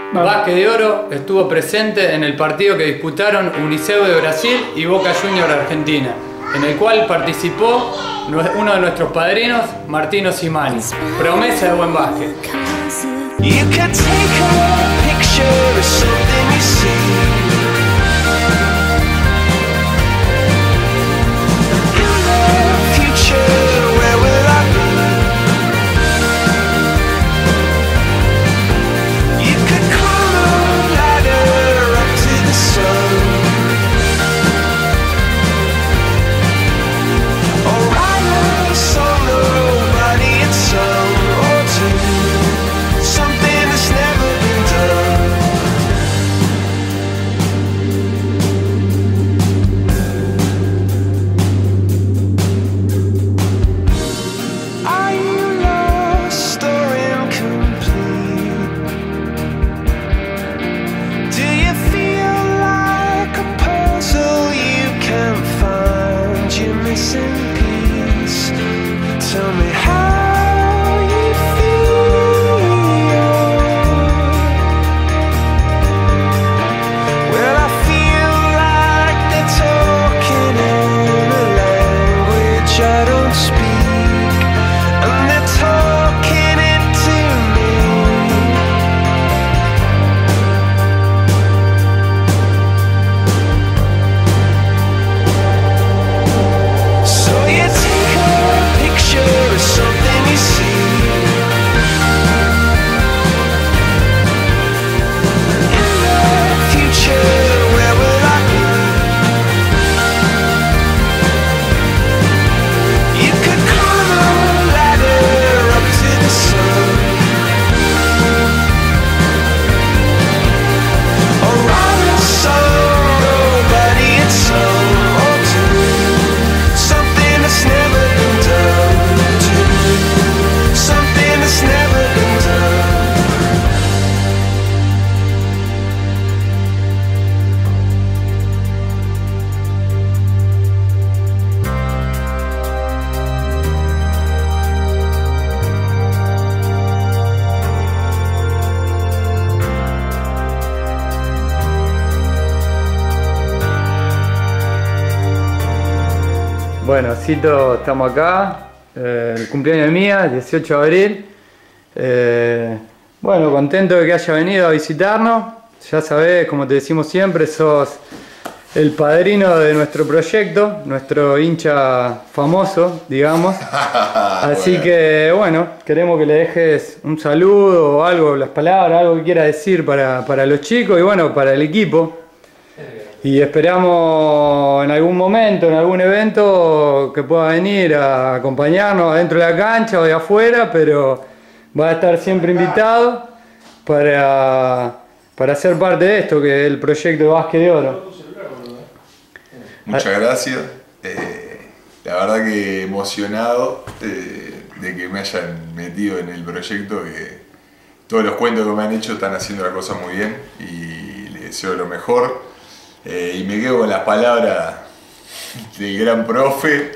Vázquez de Oro estuvo presente en el partido que disputaron Uniceu de Brasil y Boca Juniors de Argentina, en el cual participó uno de nuestros padrinos, Martino Simani, promesa de buen básquet. Bueno, Cito, estamos acá, el cumpleaños de Mía, el 18 de abril. Bueno, contento de que haya venido a visitarnos. Ya sabés, como te decimos siempre, sos el padrino de nuestro proyecto, nuestro hincha famoso, digamos. Así que, bueno, queremos que le dejes un saludo o algo, las palabras, algo que quieras decir para los chicos y, bueno, para el equipo. Y esperamos en algún momento, en algún evento, que pueda venir a acompañarnos adentro de la cancha o de afuera, pero va a estar siempre invitado para ser parte de esto, que es el proyecto de Vázquez de Oro. Muchas gracias. La verdad que emocionado de que me hayan metido en el proyecto, que todos los cuentos que me han hecho están haciendo la cosa muy bien y les deseo lo mejor. Y me quedo con las palabras del gran profe.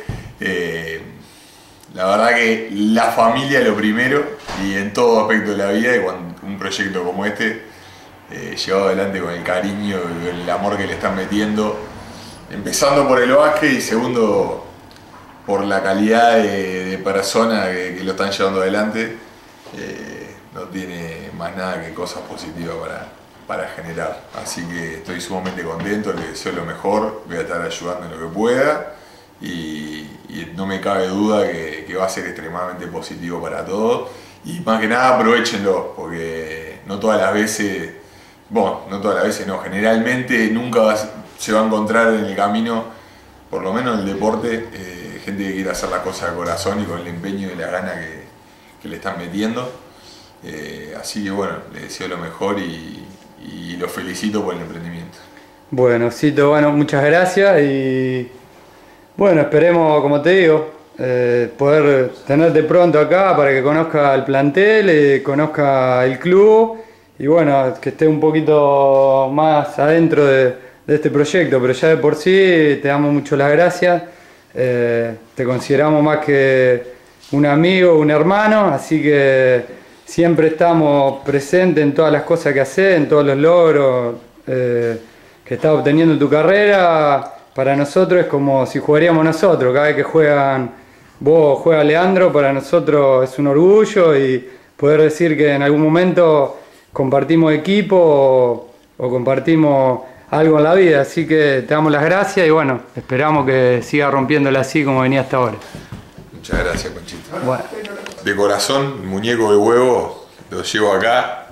La verdad que la familia es lo primero y en todo aspecto de la vida, y cuando un proyecto como este, llevado adelante con el cariño y el amor que le están metiendo, empezando por el básquet y segundo por la calidad de persona que lo están llevando adelante, no tiene más nada que cosas positivas para generar. Así que estoy sumamente contento, le deseo lo mejor, voy a estar ayudando en lo que pueda y no me cabe duda que va a ser extremadamente positivo para todos, y más que nada aprovechenlo, porque no todas las veces, bueno, no todas las veces no, generalmente nunca se va a encontrar en el camino, por lo menos en el deporte, gente que quiere hacer las cosas de corazón y con el empeño y la gana que le están metiendo. Así que bueno, le deseo lo mejor y lo felicito por el emprendimiento. Bueno, Cito, bueno, muchas gracias y bueno, esperemos, como te digo, poder tenerte pronto acá para que conozca el plantel, conozca el club y bueno, que esté un poquito más adentro de este proyecto, pero ya de por sí te damos mucho las gracias, te consideramos más que un amigo, un hermano, así que siempre estamos presentes en todas las cosas que haces, en todos los logros que estás obteniendo en tu carrera. Para nosotros es como si jugaríamos nosotros. Cada vez que juega Leandro, para nosotros es un orgullo, y poder decir que en algún momento compartimos equipo o compartimos algo en la vida. Así que te damos las gracias y bueno, esperamos que siga rompiéndola así como venía hasta ahora. Muchas gracias, Panchito. Bueno. De corazón, muñeco de huevo, lo llevo acá.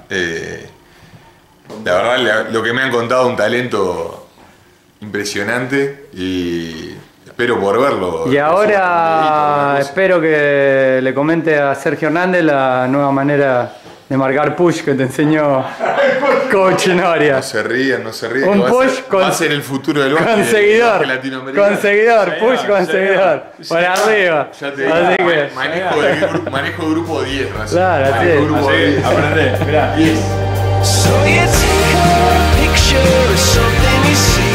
La verdad, lo que me han contado, un talento impresionante y espero por verlo. Y ahora espero que le comente a Sergio Hernández la nueva manera de marcar push que te enseñó Coach Noria. No se rían. Un push va a ser el futuro del básquet, con seguidor, push con seguidor, para arriba. Ya te digo, así que manejo de grupo 10, claro, manejo de grupo 10. Aprende, mirá. 10. So you take a picture of something you see.